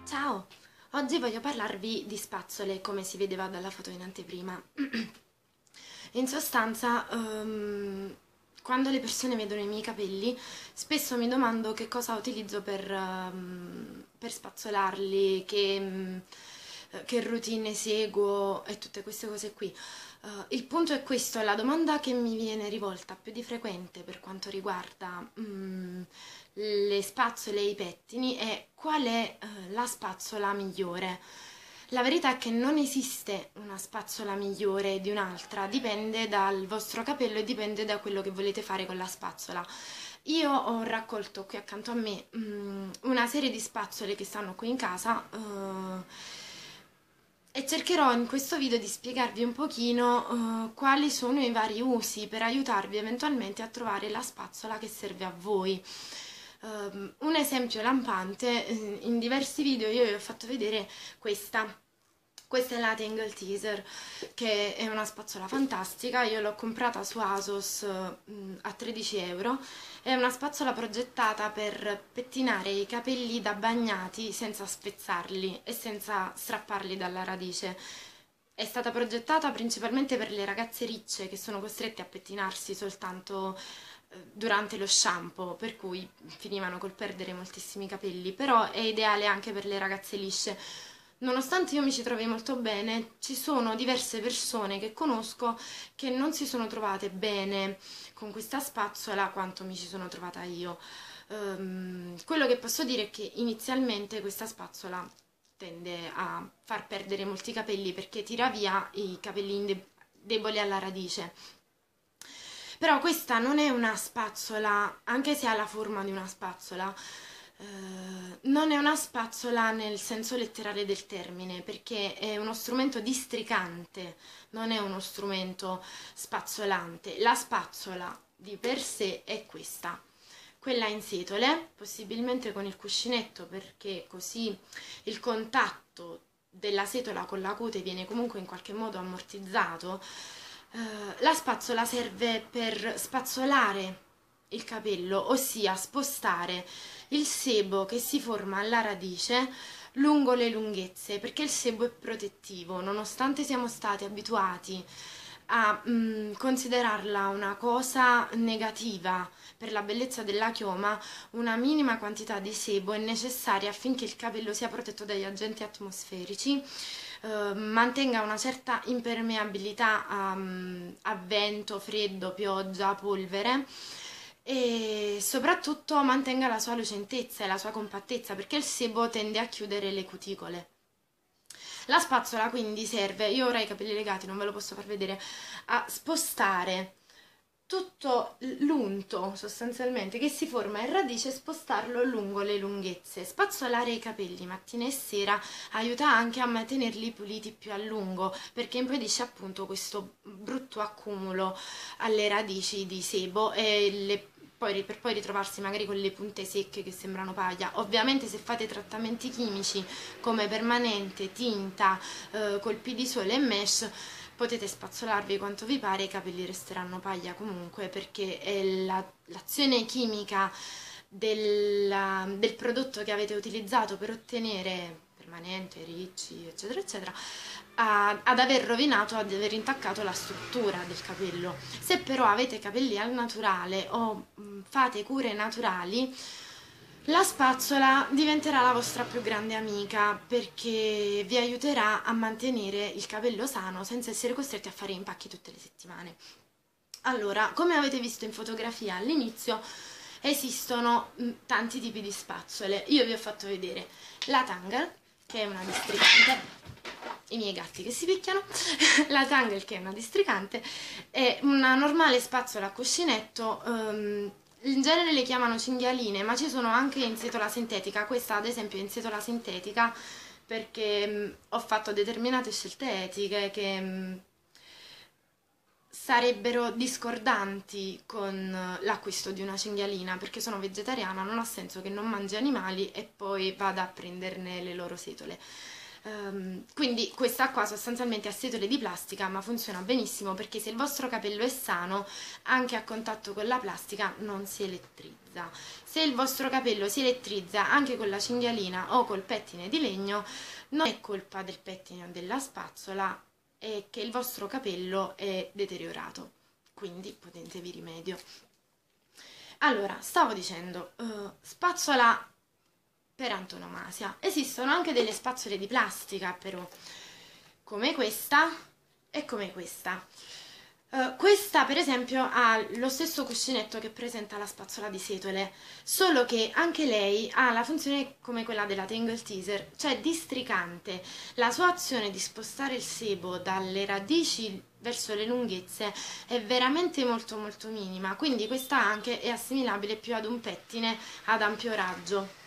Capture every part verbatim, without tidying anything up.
Ciao! Oggi voglio parlarvi di spazzole, come si vedeva dalla foto in anteprima. In sostanza, ehm, quando le persone vedono i miei capelli, spesso mi domando che cosa utilizzo per, ehm, per spazzolarli, che, ehm, che routine seguo e tutte queste cose qui. Eh, il punto è questo, la domanda che mi viene rivolta più di frequente per quanto riguarda mm, le spazzole e i pettini è: qual è eh, la spazzola migliore? La verità è che non esiste una spazzola migliore di un'altra, dipende dal vostro capello e dipende da quello che volete fare con la spazzola. Io ho raccolto qui accanto a me mm, una serie di spazzole che stanno qui in casa, eh, e cercherò in questo video di spiegarvi un pochino eh, quali sono i vari usi per aiutarvi eventualmente a trovare la spazzola che serve a voi. Um, un esempio lampante, eh, in diversi video io vi ho fatto vedere questa. Questa è la Tangle Teaser, che è una spazzola fantastica. Io l'ho comprata su ASOS mm, a tredici euro. È una spazzola progettata per pettinare i capelli da bagnati senza spezzarli e senza strapparli dalla radice. È stata progettata principalmente per le ragazze ricce che sono costrette a pettinarsi soltanto eh, durante lo shampoo, per cui finivano col perdere moltissimi capelli, però è ideale anche per le ragazze lisce. Nonostante io mi ci trovi molto bene, ci sono diverse persone che conosco che non si sono trovate bene con questa spazzola quanto mi ci sono trovata io. Ehm, quello che posso dire è che inizialmente questa spazzola tende a far perdere molti capelli perché tira via i capelli deboli alla radice. Però questa non è una spazzola, anche se ha la forma di una spazzola, eh, non è una spazzola nel senso letterale del termine, perché è uno strumento districante, non è uno strumento spazzolante. La spazzola di per sé è questa, quella in setole, possibilmente con il cuscinetto, perché così il contatto della setola con la cute viene comunque in qualche modo ammortizzato. Uh, la spazzola serve per spazzolare il capello, ossia spostare il sebo che si forma alla radice lungo le lunghezze, perché il sebo è protettivo, nonostante siamo stati abituati a mm, considerarla una cosa negativa per la bellezza della chioma. Una minima quantità di sebo è necessaria affinché il capello sia protetto dagli agenti atmosferici, eh, mantenga una certa impermeabilità a, a vento, freddo, pioggia, polvere, e soprattutto mantenga la sua lucentezza e la sua compattezza, perché il sebo tende a chiudere le cuticole. La spazzola quindi serve, io ora ho i capelli legati, non ve lo posso far vedere, a spostare tutto l'unto sostanzialmente che si forma in radice e spostarlo lungo le lunghezze. Spazzolare i capelli mattina e sera aiuta anche a mantenerli puliti più a lungo, perché impedisce appunto questo brutto accumulo alle radici di sebo e le Poi, per poi ritrovarsi magari con le punte secche che sembrano paglia. Ovviamente se fate trattamenti chimici come permanente, tinta, eh, colpi di sole e mesh, potete spazzolarvi quanto vi pare, i capelli resteranno paglia comunque, perché è l'azione chimica del, del prodotto che avete utilizzato per ottenere permanente, ricci, eccetera, eccetera, a, ad aver rovinato, ad aver intaccato la struttura del capello. Se però avete capelli al naturale o mh, fate cure naturali, la spazzola diventerà la vostra più grande amica, perché vi aiuterà a mantenere il capello sano senza essere costretti a fare impacchi tutte le settimane. Allora, come avete visto in fotografia all'inizio, esistono mh, tanti tipi di spazzole. Io vi ho fatto vedere la Tangle, che è una districante, i miei gatti che si picchiano, la Tangle, che è una districante, è una normale spazzola a cuscinetto. um, In genere le chiamano cinghialine, ma ci sono anche in setola sintetica. Questa ad esempio è in setola sintetica perché mh, ho fatto determinate scelte etiche che mh, sarebbero discordanti con l'acquisto di una cinghialina, perché sono vegetariana, non ha senso che non mangi animali e poi vada a prenderne le loro setole. Um, quindi questa qua sostanzialmente ha setole di plastica, ma funziona benissimo perché se il vostro capello è sano, anche a contatto con la plastica non si elettrizza. Se il vostro capello si elettrizza anche con la cinghialina o col pettine di legno, non è colpa del pettine o della spazzola, è che il vostro capello è deteriorato, quindi potentevi rimedio. Allora, stavo dicendo, uh, spazzola per antonomasia. Esistono anche delle spazzole di plastica, però, come questa e come questa. Uh, questa, per esempio, ha lo stesso cuscinetto che presenta la spazzola di setole, solo che anche lei ha la funzione come quella della Tangle Teezer, cioè districante. La sua azione di spostare il sebo dalle radici verso le lunghezze è veramente molto molto minima, quindi questa anche è assimilabile più ad un pettine ad ampio raggio.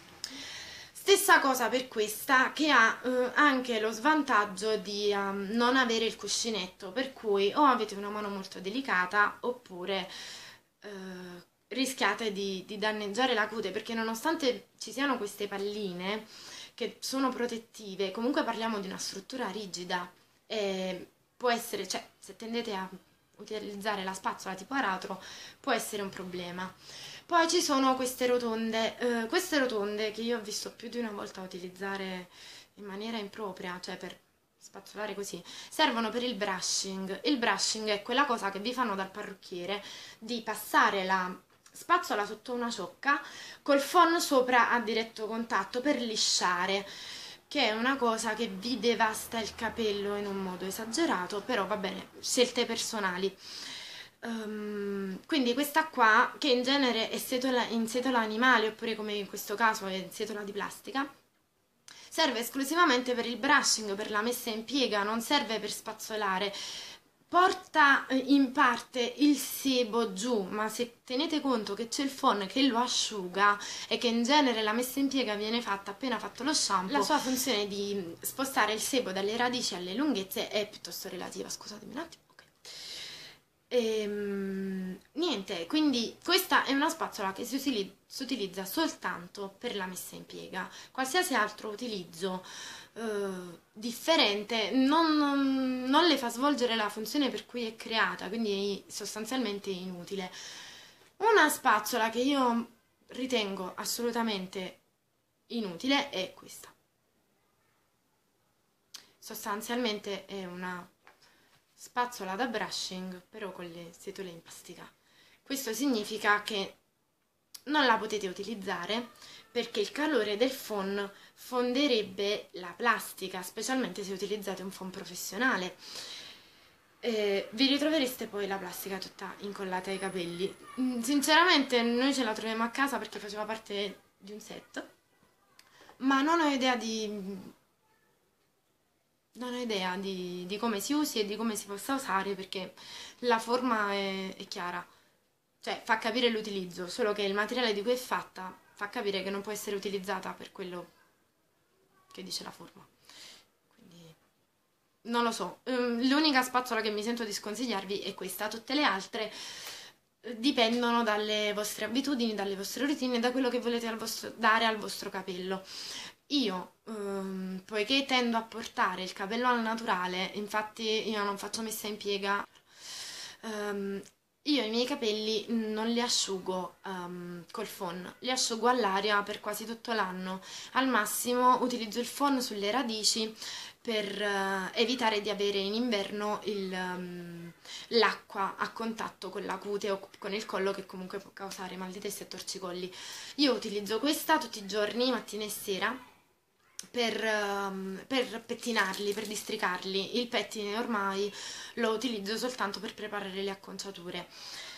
Stessa cosa per questa, che ha eh, anche lo svantaggio di um, non avere il cuscinetto, per cui o avete una mano molto delicata oppure eh, rischiate di, di danneggiare la cute, perché nonostante ci siano queste palline che sono protettive, comunque parliamo di una struttura rigida e può essere, cioè se tendete a utilizzare la spazzola tipo aratro può essere un problema. Poi ci sono queste rotonde, eh, queste rotonde che io ho visto più di una volta utilizzare in maniera impropria, cioè per spazzolare così, servono per il brushing. Il brushing è quella cosa che vi fanno dal parrucchiere di passare la spazzola sotto una ciocca col phon sopra a diretto contatto per lisciare, che è una cosa che vi devasta il capello in un modo esagerato, però va bene, scelte personali. Um, quindi questa qua, che in genere è setola, in setola animale, oppure come in questo caso è in setola di plastica, serve esclusivamente per il brushing, per la messa in piega, non serve per spazzolare. Porta in parte il sebo giù, ma se tenete conto che c'è il phon che lo asciuga e che in genere la messa in piega viene fatta appena fatto lo shampoo, la sua funzione di spostare il sebo dalle radici alle lunghezze è piuttosto relativa. Scusatemi un attimo. Ehm, niente, quindi questa è una spazzola che si, utilizza, si utilizza soltanto per la messa in piega. Qualsiasi altro utilizzo eh, differente non, non, non le fa svolgere la funzione per cui è creata, quindi è sostanzialmente inutile. Una spazzola che io ritengo assolutamente inutile è questa. Sostanzialmente è una spazzola da brushing, però con le setole in plastica. Questo significa che non la potete utilizzare perché il calore del phon fonderebbe la plastica, specialmente se utilizzate un phon professionale. Eh, vi ritrovereste poi la plastica tutta incollata ai capelli. Sinceramente noi ce la troviamo a casa perché faceva parte di un set, ma non ho idea di... Non ho idea di, di come si usi e di come si possa usare, perché la forma è, è chiara, cioè fa capire l'utilizzo, solo che il materiale di cui è fatta fa capire che non può essere utilizzata per quello che dice la forma. Quindi non lo so, l'unica spazzola che mi sento di sconsigliarvi è questa, tutte le altre dipendono dalle vostre abitudini, dalle vostre routine e da quello che volete al vostro, dare al vostro capello. Io, ehm, poiché tendo a portare il capello al naturale, infatti io non faccio messa in piega, ehm, io i miei capelli non li asciugo ehm, col phon, li asciugo all'aria per quasi tutto l'anno. Al massimo utilizzo il phon sulle radici per eh, evitare di avere in inverno il, ehm, l'acqua a contatto con la cute o con il collo, che comunque può causare mal di testa e torcicolli. Io utilizzo questa tutti i giorni, mattina e sera, Per, um, per pettinarli, per districarli. Il pettine ormai lo utilizzo soltanto per preparare le acconciature.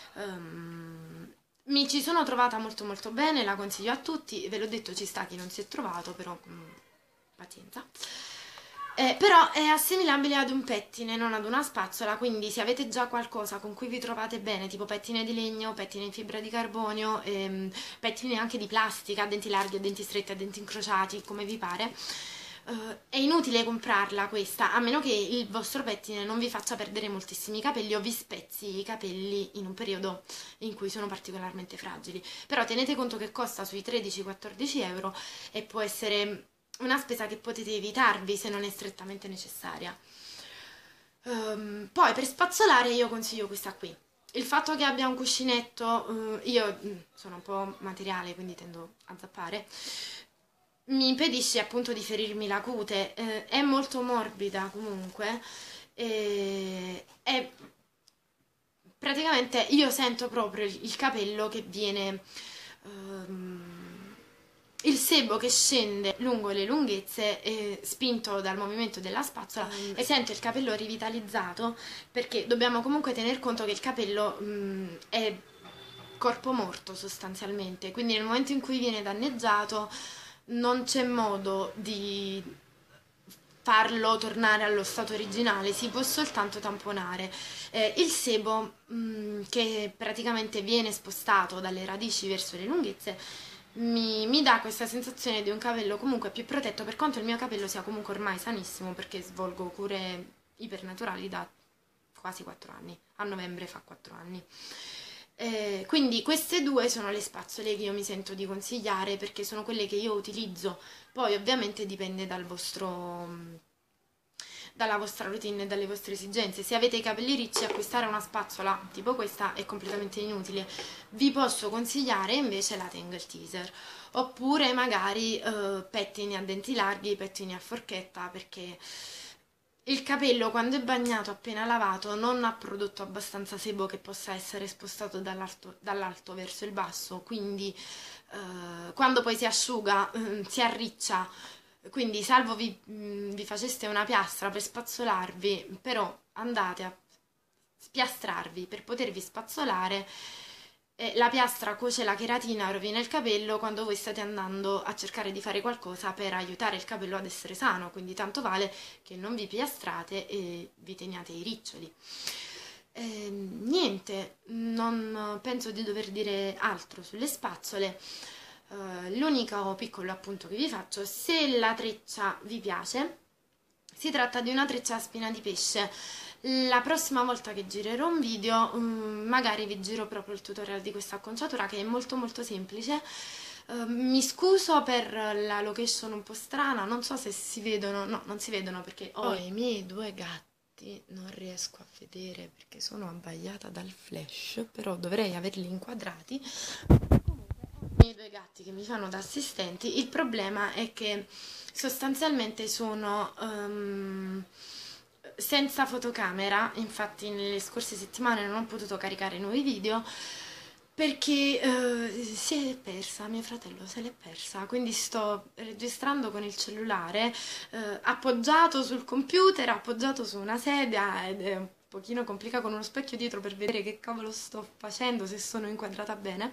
Um, mi ci sono trovata molto molto bene, la consiglio a tutti, ve l'ho detto, ci sta chi non si è trovato, però um, pazienza. Eh, però è assimilabile ad un pettine, non ad una spazzola, quindi se avete già qualcosa con cui vi trovate bene, tipo pettine di legno, pettine in fibra di carbonio, ehm, pettine anche di plastica, a denti larghi, a denti stretti, a denti incrociati, come vi pare, eh, è inutile comprarla questa, a meno che il vostro pettine non vi faccia perdere moltissimi capelli o vi spezzi i capelli in un periodo in cui sono particolarmente fragili. Però tenete conto che costa sui tredici quattordici euro e può essere una spesa che potete evitarvi se non è strettamente necessaria. Um, poi per spazzolare io consiglio questa qui. Il fatto che abbia un cuscinetto, uh, io mm, sono un po' materiale, quindi tendo a zappare, mi impedisce appunto di ferirmi la cute. Eh, è molto morbida comunque, e è praticamente io sento proprio il, il capello che viene, um, il sebo che scende lungo le lunghezze, eh, spinto dal movimento della spazzola, mm. e sento il capello rivitalizzato, perché dobbiamo comunque tener conto che il capello um, è corpo morto sostanzialmente, quindi nel momento in cui viene danneggiato non c'è modo di farlo tornare allo stato originale, si può soltanto tamponare. Eh, il sebo mh, che praticamente viene spostato dalle radici verso le lunghezze mi, mi dà questa sensazione di un capello comunque più protetto, per quanto il mio capello sia comunque ormai sanissimo, perché svolgo cure ipernaturali da quasi quattro anni, a novembre fa quattro anni. Eh, quindi queste due sono le spazzole che io mi sento di consigliare, perché sono quelle che io utilizzo. Poi ovviamente dipende dal vostro, dalla vostra routine e dalle vostre esigenze. Se avete i capelli ricci, acquistare una spazzola tipo questa è completamente inutile. Vi posso consigliare invece la Tangle Teezer, oppure magari eh, pettini a denti larghi, pettini a forchetta, perché il capello quando è bagnato appena lavato non ha prodotto abbastanza sebo che possa essere spostato dall'alto, dall'alto verso il basso, quindi eh, quando poi si asciuga eh, si arriccia, quindi salvo vi, mh, vi faceste una piastra per spazzolarvi, però andate a spiastrarvi per potervi spazzolare. Eh, la piastra cuoce la cheratina, rovina il capello quando voi state andando a cercare di fare qualcosa per aiutare il capello ad essere sano, quindi tanto vale che non vi piastrate e vi teniate i riccioli. Eh, niente, non penso di dover dire altro sulle spazzole. Uh, l'unico piccolo appunto che vi faccio: se la treccia vi piace, si tratta di una treccia a spina di pesce. La prossima volta che girerò un video um, magari vi giro proprio il tutorial di questa acconciatura, che è molto molto semplice. Uh, mi scuso per la location un po' strana, non so se si vedono, no, non si vedono perché ho i miei due gatti, non riesco a vedere perché sono abbagliata dal flash, però dovrei averli inquadrati. I miei due gatti che mi fanno da assistenti. Il problema è che sostanzialmente sono um, senza fotocamera, infatti nelle scorse settimane non ho potuto caricare nuovi video perché uh, si è persa, mio fratello se l'è persa, quindi sto registrando con il cellulare uh, appoggiato sul computer, appoggiato su una sedia, ed è un pochino complicato con uno specchio dietro per vedere che cavolo sto facendo, se sono inquadrata bene.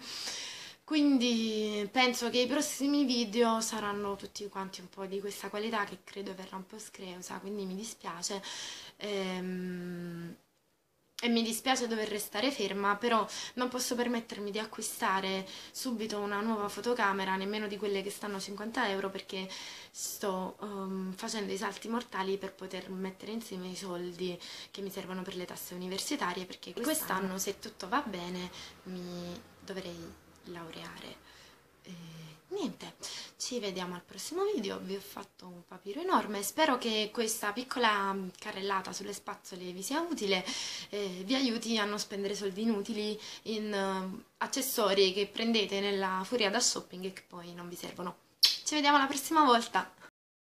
Quindi penso che i prossimi video saranno tutti quanti un po' di questa qualità, che credo verrà un po' screusa, quindi mi dispiace. Ehm, e mi dispiace dover restare ferma, però non posso permettermi di acquistare subito una nuova fotocamera, nemmeno di quelle che stanno cinquanta euro, perché sto um, facendo i salti mortali per poter mettere insieme i soldi che mi servono per le tasse universitarie, perché quest'anno, se tutto va bene, mi dovrei laureare. E niente, ci vediamo al prossimo video. Vi ho fatto un papiro enorme, spero che questa piccola carrellata sulle spazzole vi sia utile e vi aiuti a non spendere soldi inutili in uh, accessori che prendete nella furia da shopping e che poi non vi servono. Ci vediamo la prossima volta!